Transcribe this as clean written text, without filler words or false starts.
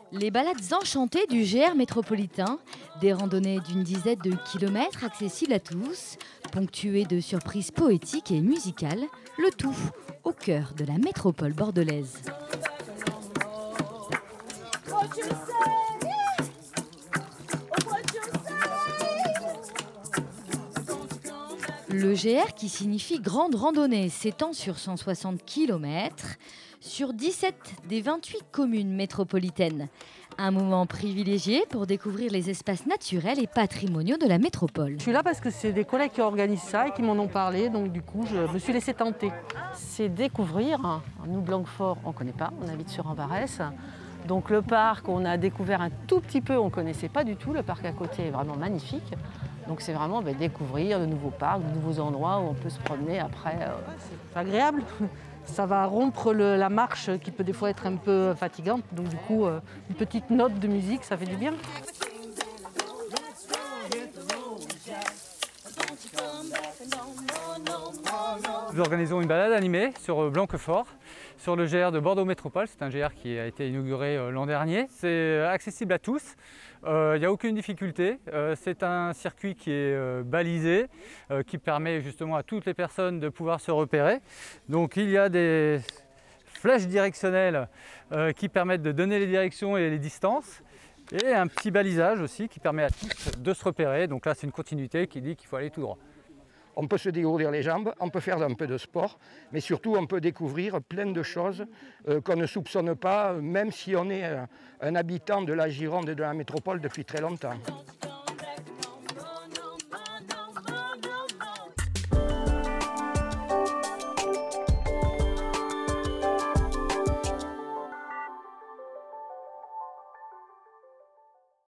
Les balades enchantées du GR métropolitain, des randonnées d'une dizaine de kilomètres accessibles à tous, ponctuées de surprises poétiques et musicales, le tout au cœur de la métropole bordelaise. Le GR, qui signifie grande randonnée, s'étend sur 160 km sur 17 des 28 communes métropolitaines. Un moment privilégié pour découvrir les espaces naturels et patrimoniaux de la métropole. Je suis là parce que c'est des collègues qui organisent ça et qui m'en ont parlé, donc du coup je me suis laissée tenter. C'est découvrir, nous Blanquefort on ne connaît pas, on habite sur Ambarès. Donc le parc, on a découvert un tout petit peu, on ne connaissait pas du tout, le parc à côté est vraiment magnifique. Donc c'est vraiment découvrir de nouveaux parcs, de nouveaux endroits où on peut se promener après. C'est agréable, ça va rompre la marche qui peut des fois être un peu fatigante. Donc du coup, une petite note de musique, ça fait du bien. Nous organisons une balade animée sur Blanquefort, sur le GR de Bordeaux Métropole. C'est un GR qui a été inauguré l'an dernier. C'est accessible à tous, il n'y a aucune difficulté. C'est un circuit qui est balisé, qui permet justement à toutes les personnes de pouvoir se repérer. Donc il y a des flèches directionnelles qui permettent de donner les directions et les distances. Et un petit balisage aussi qui permet à tous de se repérer. Donc là c'est une continuité qui dit qu'il faut aller tout droit. On peut se dégourdir les jambes, on peut faire un peu de sport, mais surtout on peut découvrir plein de choses qu'on ne soupçonne pas, même si on est un habitant de la Gironde et de la métropole depuis très longtemps.